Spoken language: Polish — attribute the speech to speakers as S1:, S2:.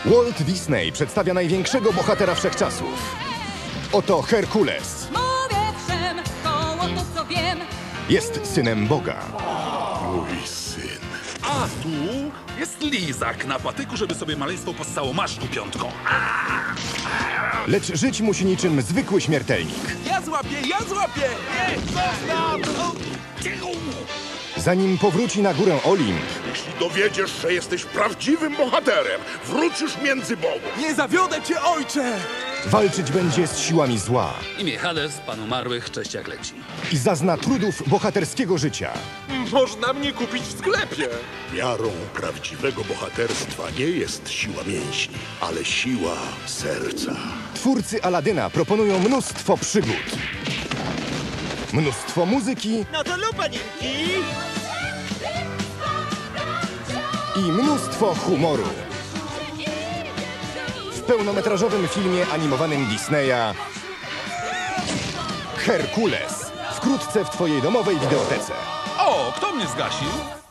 S1: Walt Disney przedstawia największego bohatera wszechczasów. Oto Herkules.
S2: Mówię wszem, koło to co wiem.
S1: Jest synem Boga.
S3: Mój syn.
S4: A tu jest lizak na patyku, żeby sobie maleństwo possało. Masz tu piątką.
S1: Lecz żyć musi niczym zwykły śmiertelnik.
S4: Ja złapię! Nie, zostaw!
S1: Zanim powróci na górę Olimp,
S3: Jeśli dowiedziesz, że jesteś prawdziwym bohaterem, wrócisz między bogów.
S4: Nie zawiodę cię, ojcze!
S1: walczyć będzie z siłami zła
S5: Imię Hades, pan umarłych, cześć jak leci.
S1: i zazna trudów bohaterskiego życia.
S6: Można mnie kupić w sklepie.
S3: Miarą prawdziwego bohaterstwa nie jest siła mięśni, ale siła serca.
S1: Twórcy Aladyna proponują mnóstwo przygód, mnóstwo muzyki
S6: No to lupa, Niemki!
S1: i mnóstwo humoru. W pełnometrażowym filmie animowanym Disneya Herkules. Wkrótce w twojej domowej wideotece.
S4: O, kto mnie zgasił?